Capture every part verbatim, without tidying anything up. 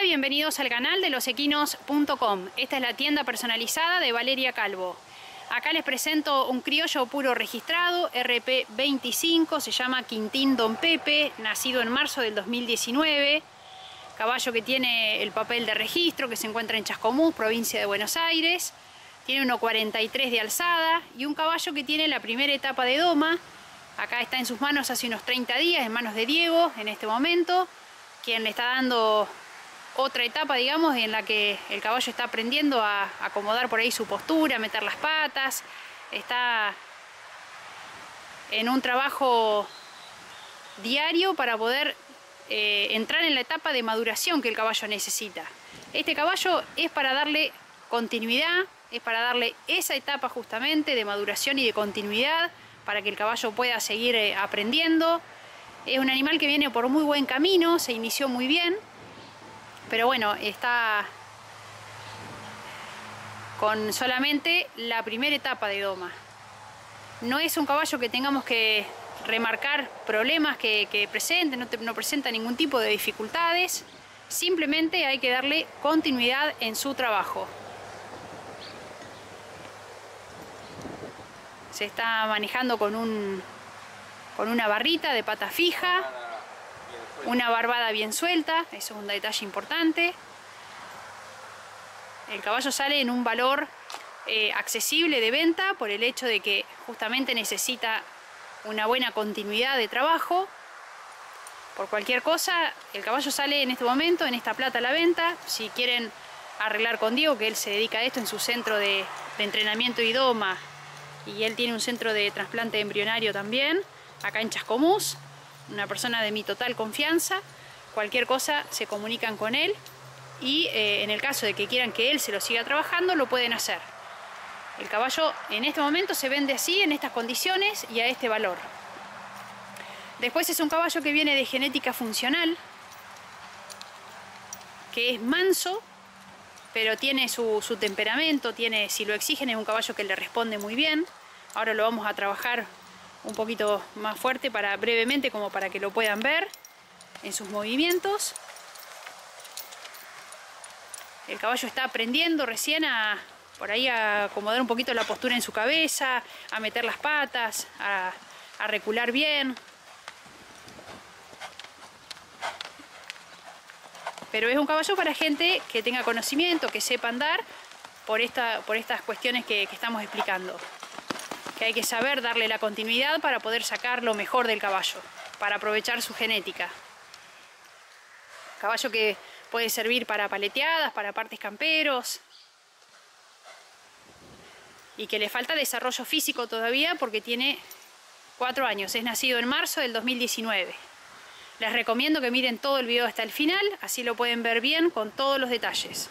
bienvenidos al canal de los equinos punto com. Esta es la tienda personalizada de Valeria Calvo. Acá les presento un criollo puro registrado, R P veinticinco, se llama Quintín Don Pepe, nacido en marzo del dos mil diecinueve. Caballo que tiene el papel de registro, que se encuentra en Chascomús, provincia de Buenos Aires. Tiene uno cuarenta y tres de alzada y un caballo que tiene la primera etapa de doma. Acá está en sus manos hace unos treinta días, en manos de Diego en este momento, quien le está dando otra etapa, digamos, en la que el caballo está aprendiendo a acomodar por ahí su postura, a meter las patas. Está en un trabajo diario para poder eh, entrar en la etapa de maduración que el caballo necesita. Este caballo es para darle continuidad, es para darle esa etapa justamente de maduración y de continuidad, para que el caballo pueda seguir eh, aprendiendo. Es un animal que viene por muy buen camino, se inició muy bien, pero bueno, está con solamente la primera etapa de doma. No es un caballo que tengamos que remarcar problemas que, que presente, no, te, no presenta ningún tipo de dificultades, simplemente hay que darle continuidad en su trabajo. Se está manejando con, un, con una barrita de pata fija, una barbada bien suelta, eso es un detalle importante. El caballo sale en un valor eh, accesible de venta por el hecho de que justamente necesita una buena continuidad de trabajo. Por cualquier cosa, el caballo sale en este momento en esta plata a la venta. Si quieren arreglar con Diego, que él se dedica a esto en su centro de, de entrenamiento y doma, y él tiene un centro de trasplante embrionario también, acá en Chascomús, una persona de mi total confianza. Cualquier cosa se comunican con él y eh, en el caso de que quieran que él se lo siga trabajando, lo pueden hacer. El caballo en este momento se vende así, en estas condiciones y a este valor. Después es un caballo que viene de genética funcional, que es manso, pero tiene su, su temperamento, tiene, si lo exigen, es un caballo que le responde muy bien. Ahora lo vamos a trabajar un poquito más fuerte, para, brevemente, como para que lo puedan ver en sus movimientos. El caballo está aprendiendo recién a, por ahí, a acomodar un poquito la postura en su cabeza, a meter las patas, a, a recular bien. Pero es un caballo para gente que tenga conocimiento, que sepa andar por, esta, por estas cuestiones que, que estamos explicando. Que hay que saber darle la continuidad para poder sacar lo mejor del caballo, para aprovechar su genética. Caballo que puede servir para paleteadas, para partes camperos. Y que le falta desarrollo físico todavía porque tiene cuatro años. Es nacido en marzo del dos mil diecinueve. Les recomiendo que miren todo el video hasta el final, así lo pueden ver bien con todos los detalles.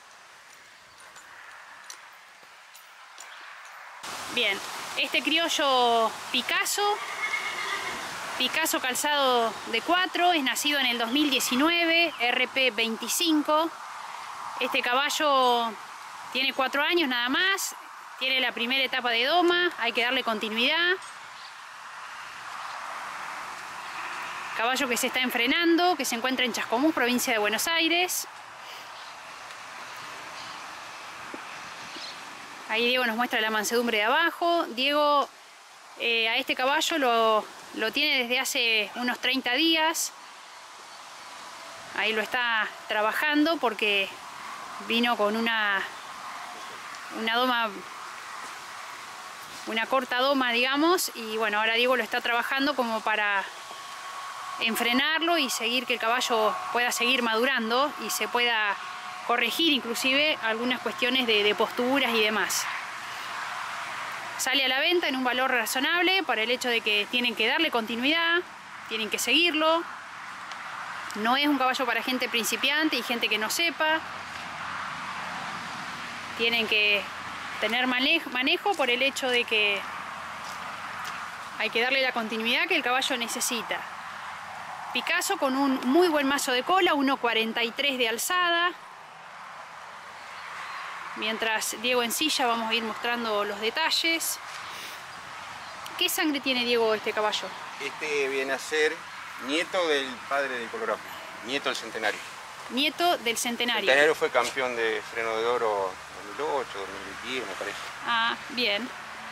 Bien, este criollo Picasso, Picasso calzado de cuatro, es nacido en el dos mil diecinueve, R P veinticinco. Este caballo tiene cuatro años nada más, tiene la primera etapa de doma, hay que darle continuidad. Caballo que se está enfrenando, que se encuentra en Chascomús, provincia de Buenos Aires. Ahí Diego nos muestra la mansedumbre de abajo. Diego eh, a este caballo lo, lo tiene desde hace unos treinta días. Ahí lo está trabajando porque vino con una, una doma, una corta doma, digamos. Y bueno, ahora Diego lo está trabajando como para enfrenarlo y seguir, que el caballo pueda seguir madurando y se pueda corregir inclusive algunas cuestiones de, de posturas y demás. Sale a la venta en un valor razonable para el hecho de que tienen que darle continuidad, tienen que seguirlo. No es un caballo para gente principiante y gente que no sepa. Tienen que tener manejo, manejo por el hecho de que hay que darle la continuidad que el caballo necesita. Picasso con un muy buen mazo de cola, uno cuarenta y tres de alzada. Mientras Diego ensilla, vamos a ir mostrando los detalles. ¿Qué sangre tiene Diego este caballo? Este viene a ser nieto del padre de Colorado, nieto del centenario. nieto del Centenario. Centenario fue campeón de freno de oro dos mil ocho, dos mil diez, me parece. Ah, bien.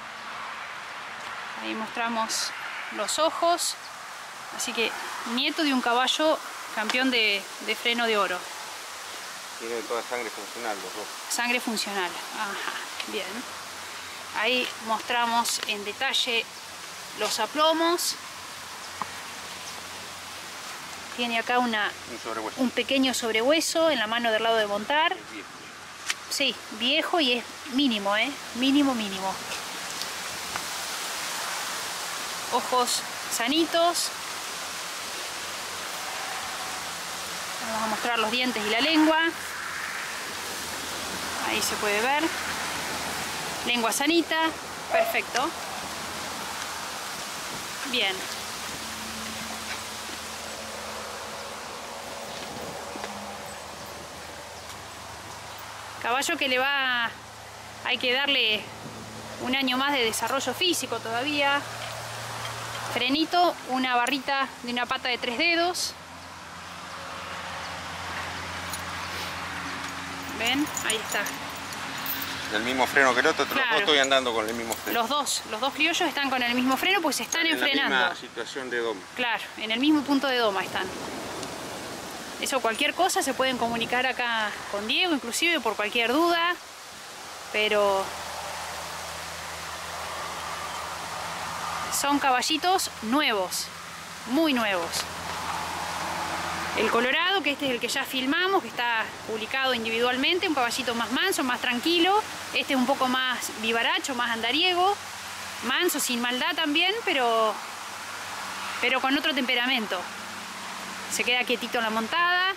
Ahí mostramos los ojos. Así que nieto de un caballo campeón de, de freno de oro. Tiene toda sangre funcional los dos. Sangre funcional. Ajá, bien. Ahí mostramos en detalle los aplomos. Tiene acá una, un, sobrehueso. un pequeño sobrehueso en la mano del lado de montar. Es viejo. Sí, viejo y es mínimo, ¿eh? Mínimo, mínimo. Ojos sanitos. Vamos a mostrar los dientes y la lengua. Ahí se puede ver. Lengua sanita. Perfecto. Bien. Caballo que le va... Hay que darle un año más de desarrollo físico todavía. Frenito, una barrita de una pata de tres dedos. ¿Ven? Ahí está. El mismo freno que el otro, Claro. los dos estoy andando con el mismo freno. Los dos, los dos criollos están con el mismo freno, pues se están en enfrenando. la misma situación de doma. Claro, en el mismo punto de doma están. Eso, cualquier cosa se pueden comunicar acá con Diego, inclusive por cualquier duda. Pero son caballitos nuevos, muy nuevos. El colorado, que este es el que ya filmamos, que está publicado individualmente, un caballito más manso, más tranquilo. Este es un poco más vivaracho, más andariego, manso, sin maldad también, pero, pero con otro temperamento. Se queda quietito en la montada.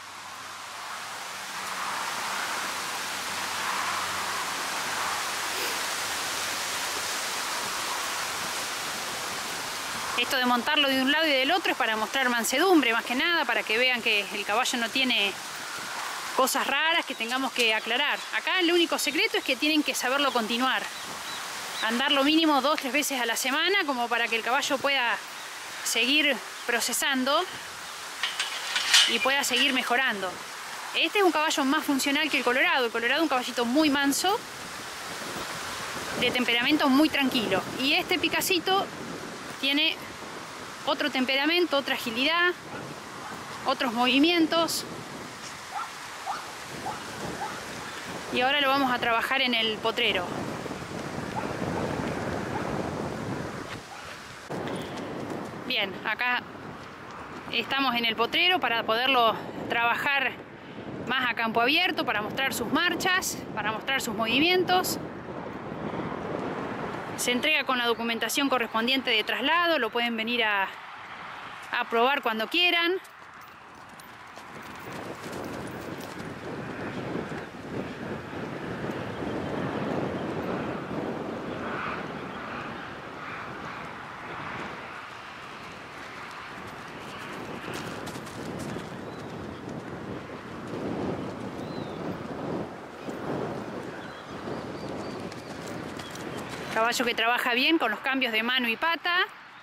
Esto de montarlo de un lado y del otro es para mostrar mansedumbre, más que nada, para que vean que el caballo no tiene cosas raras que tengamos que aclarar. Acá el único secreto es que tienen que saberlo continuar. Andar lo mínimo dos, tres veces a la semana, como para que el caballo pueda seguir procesando y pueda seguir mejorando. Este es un caballo más funcional que el colorado. El colorado es un caballito muy manso, de temperamento muy tranquilo. Y este picacito tiene otro temperamento, otra agilidad, otros movimientos. Y ahora lo vamos a trabajar en el potrero. Bien, acá estamos en el potrero para poderlo trabajar más a campo abierto, para mostrar sus marchas, para mostrar sus movimientos. Se entrega con la documentación correspondiente de traslado, lo pueden venir a, a probar cuando quieran. Caballo que trabaja bien con los cambios de mano y pata.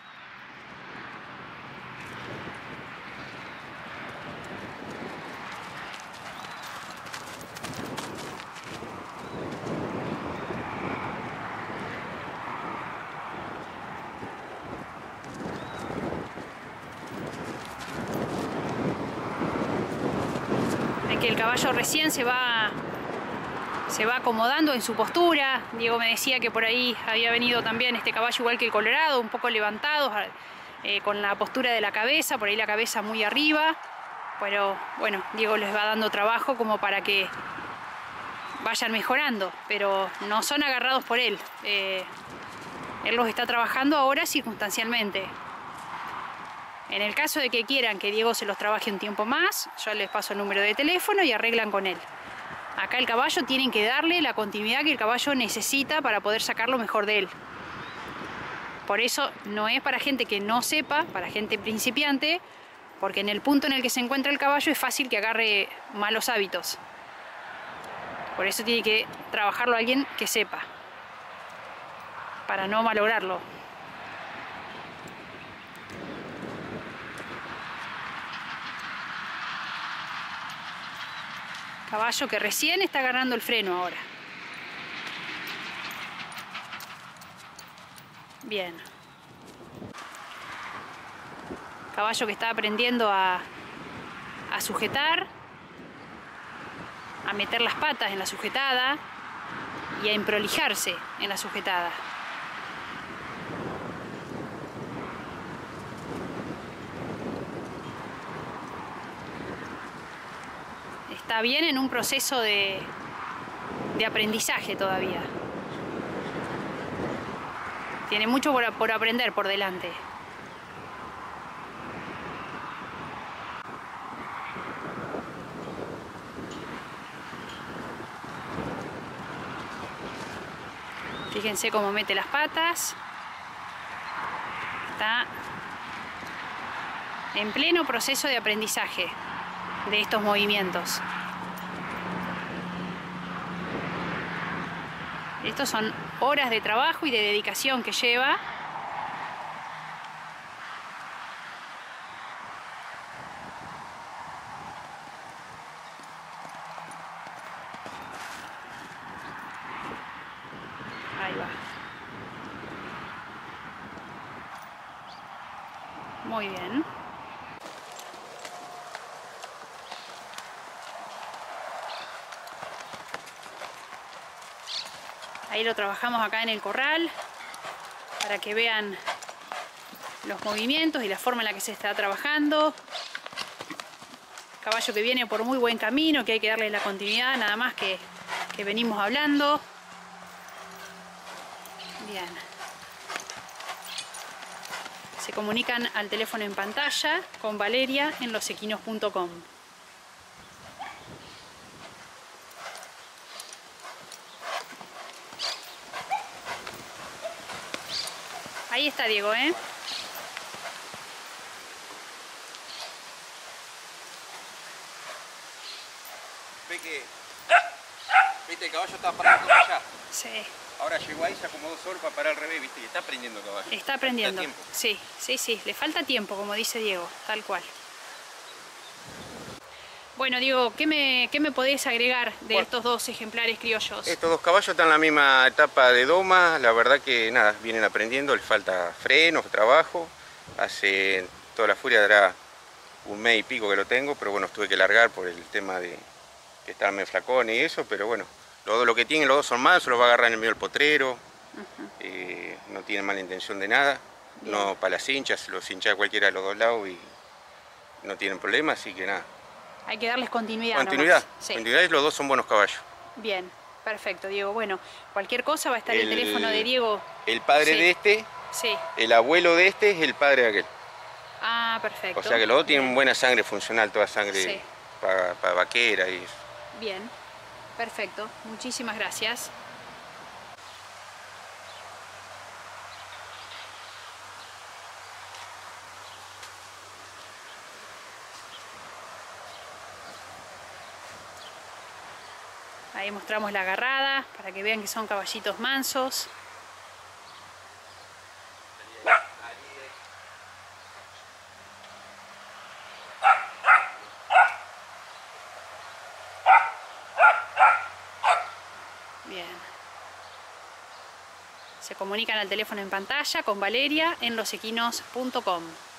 Es que el caballo recién se va se va acomodando en su postura. Diego me decía que por ahí había venido también este caballo igual que el colorado, un poco levantado, eh, con la postura de la cabeza, por ahí la cabeza muy arriba. Pero bueno, Diego les va dando trabajo como para que vayan mejorando, pero no son agarrados por él. Eh, él los está trabajando ahora circunstancialmente. En el caso de que quieran que Diego se los trabaje un tiempo más, yo les paso el número de teléfono y arreglan con él. Acá el caballo tienen que darle la continuidad que el caballo necesita para poder sacar lo mejor de él. Por eso no es para gente que no sepa, para gente principiante, porque en el punto en el que se encuentra el caballo es fácil que agarre malos hábitos. Por eso tiene que trabajarlo alguien que sepa, para no malograrlo. Caballo que recién está agarrando el freno ahora. Bien. Caballo que está aprendiendo a, a sujetar, a meter las patas en la sujetada y a emprolijarse en la sujetada. Está bien en un proceso de, de aprendizaje todavía. Tiene mucho por, por aprender por delante. Fíjense cómo mete las patas. Está en pleno proceso de aprendizaje de estos movimientos. Estos son horas de trabajo y de dedicación que lleva. Ahí va. Muy bien. Ahí lo trabajamos acá en el corral para que vean los movimientos y la forma en la que se está trabajando. Caballo que viene por muy buen camino, que hay que darle la continuidad nada más que, que venimos hablando. Bien. Se comunican al teléfono en pantalla con Valeria en los equinos punto com. Ahí está Diego, ¿eh? Ve que... Viste, el caballo estaba parado allá. Sí. Ahora llegó ahí, se acomodó solo para parar al revés, viste, y está aprendiendo el caballo. Está aprendiendo. Le falta tiempo. Sí, sí, sí. Le falta tiempo, como dice Diego, tal cual. Bueno, Diego, ¿qué me, qué me podés agregar de Bueno, estos dos ejemplares criollos? Estos dos caballos están en la misma etapa de doma, la verdad que nada, vienen aprendiendo, les falta frenos, trabajo. Hace toda la furia, dará un mes y pico que lo tengo, pero bueno, tuve que largar por el tema de que estaban medio flacones y eso, pero bueno, los dos, lo que tienen los dos son mansos, los va a agarrar en el medio del potrero, uh-huh. eh, no tienen mala intención de nada, bien. No para las hinchas, los hinchas a cualquiera de los dos lados y no tienen problema, así que nada. Hay que darles continuidad. Continuidad, sí. Continuidad y los dos son buenos caballos. Bien, perfecto, Diego. Bueno, cualquier cosa va a estar el, el teléfono de Diego. El padre sí. de este, sí. el abuelo de este es el padre de aquel. Ah, perfecto. O sea que los dos tienen bien. buena sangre funcional, toda sangre sí. para, para vaquera y eso. Bien, perfecto. Muchísimas gracias. Ahí mostramos la agarrada para que vean que son caballitos mansos. Bien. Se comunican al teléfono en pantalla con Valeria en los equinos punto com.